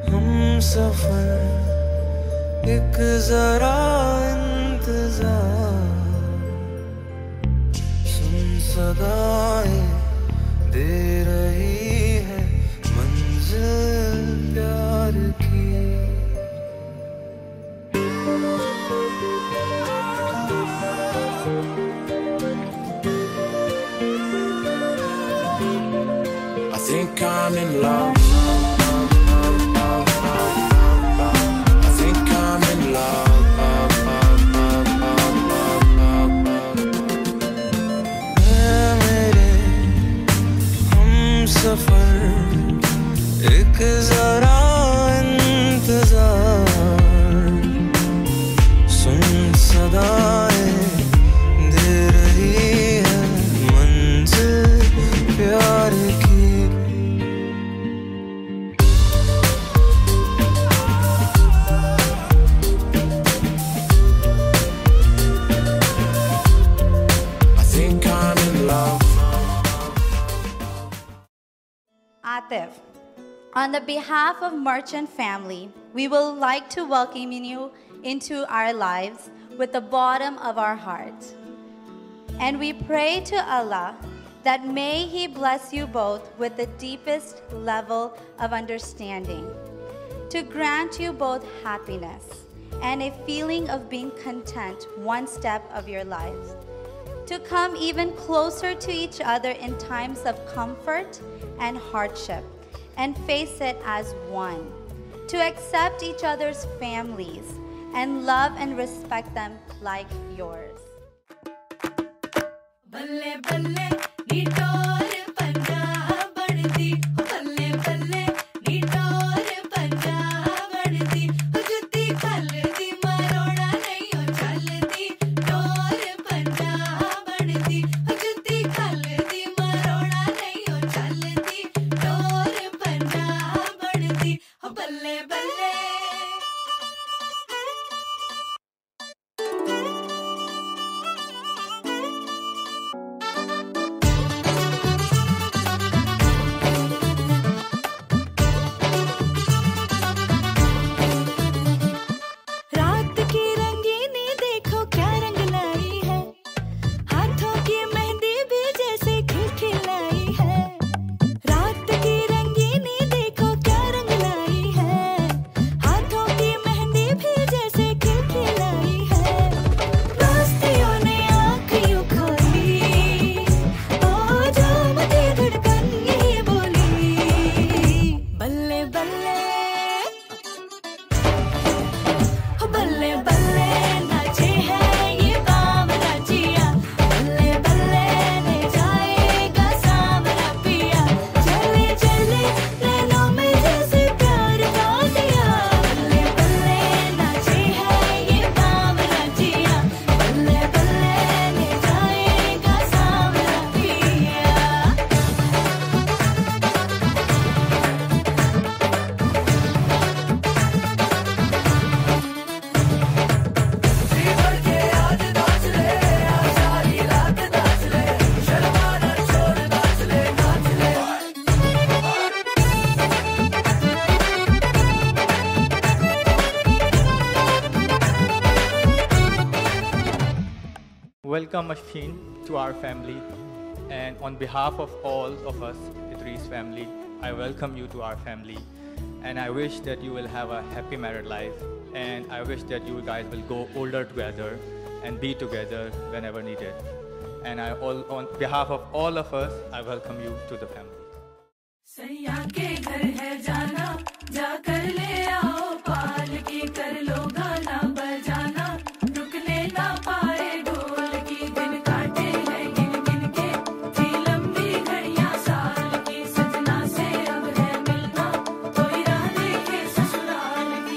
हम सफर एक जरा इंतजार, सुन सदाएं दे रही है मंजिल प्यार की। I think I'm in love. I think I'm in love. मेरे हम सफर एक जरा इंतजार, सुन सदाएं दे रही है मंजिल प्यार की। Atif, on the behalf of Merchant family, we will like to welcome you into our lives with the bottom of our heart. And we pray to Allah that may He bless you both with the deepest level of understanding, to grant you both happiness and a feeling of being content one step of your lives, to come even closer to each other in times of comfort and hardship and face it as one, to accept each other's families and love and respect them like yours. Balle balle ni toor Punjab baddi, balle balle ni toor Punjab baddi, jutti khaldi marona nahi chaldi, toor Punjab baddi, jutti khaldi marona nahi chaldi, toor Punjab baddi, balle balle. Welcome Ashfin to our family, and on behalf of all of us, Idris family, I welcome you to our family, and I wish that you will have a happy married life, and I wish that you guys will go older together and be together whenever needed. And on behalf of all of us, I welcome you to the family. सैया के घर है जाना, जाकर ले आओ पालकी, कर लो गाना बजाना, रुकने ना पाए ढोल की, दिन काटे हैं गिन गिन के, थी लंबी घड़ियां साल की, सजना से अब है मिलना, कोई राह देखे ससुराल की।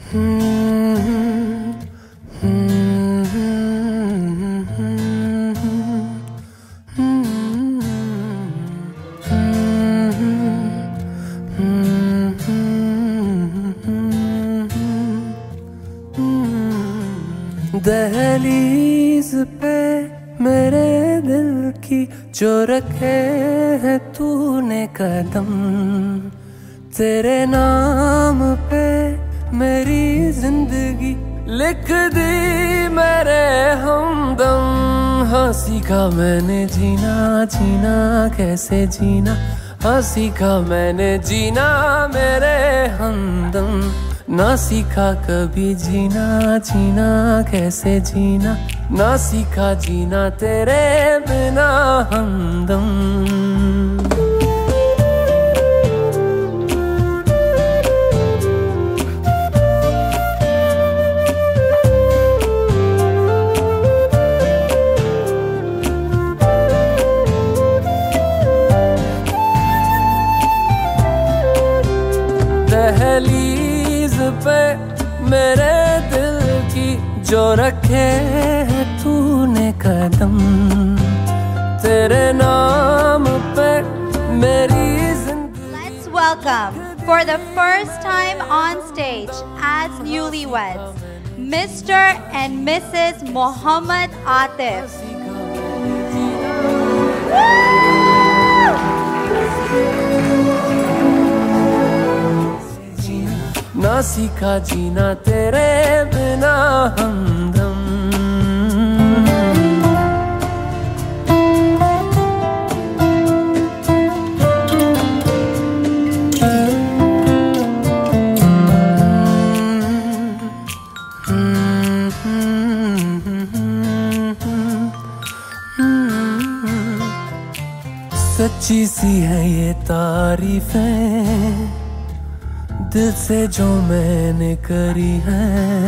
दहलीज पे मेरे दिल की जो रखे है तूने कदम, तेरे नाम पे मेरी जिंदगी लिख दी मेरे हमदम। हाँ सीखा मैंने जीना, जीना कैसे जीना, हाँ सीखा मैंने जीना मेरे हमदम। ना सीखा कभी जीना, जीना कैसे जीना, ना सीखा जीना तेरे बिना हमदम। दहलीज पे मेरे दिल की जो रखे है तूने कदम, तेरे नाम पे मेरी जिंदगी। Let's welcome for the first time on stage as newlyweds, Mr. and Mrs. Mohammad Atif. ना सीखा जीना तेरे बिना हमदम। सच्ची सी है ये तारीफें दिल से जो मैंने करी है,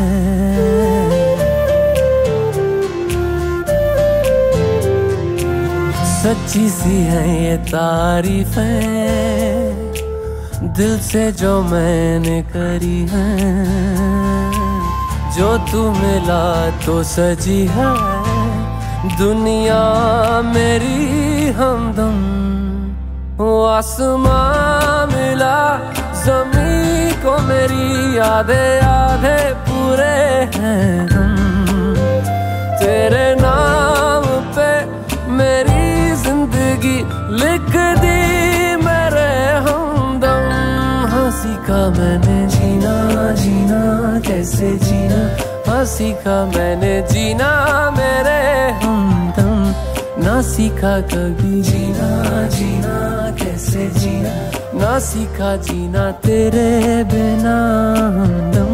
सच्ची सी है ये तारीफें दिल से जो मैंने करी है। जो तू मिला तो सजी है दुनिया मेरी हमदम। वो आसमां मिला ज़मीं को मेरी यादें आधे पूरे हैं हम। तेरे नाम पे मेरी जिंदगी लिख दी मेरे हमदम। हाँ सीखा मैंने जीना, जीना कैसे जीना, हाँ सीखा मैंने जीना मेरे हमदम। ना सीखा कभी जीना, जीना कैसे जीना, ना सीखा जीना तेरे बिना हमदम।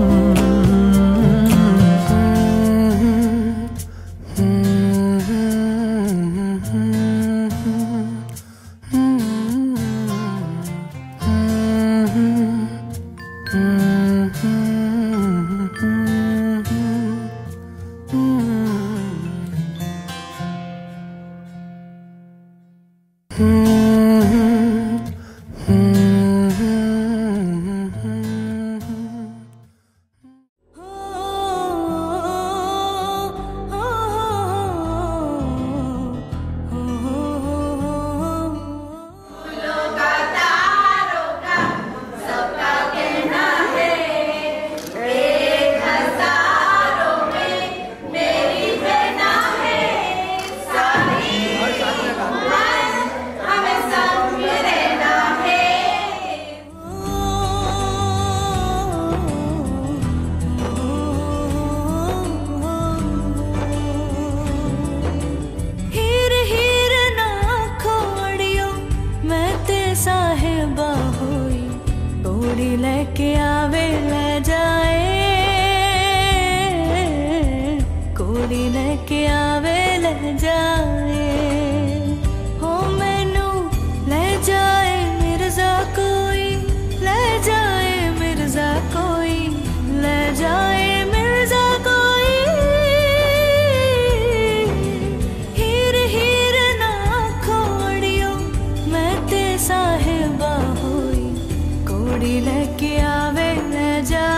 लेके आवे ले जाए, कोड़ी लेके आवे ले जाए। हो मैनू ले जाए मिर्जा कोई, ले जाए मिर्जा कोई, ले जाए मिर्जा कोई। हीर हीर ना खोड़ियो मैं ते साहिबा होई, कोड़ी लेके आवे ले जाए।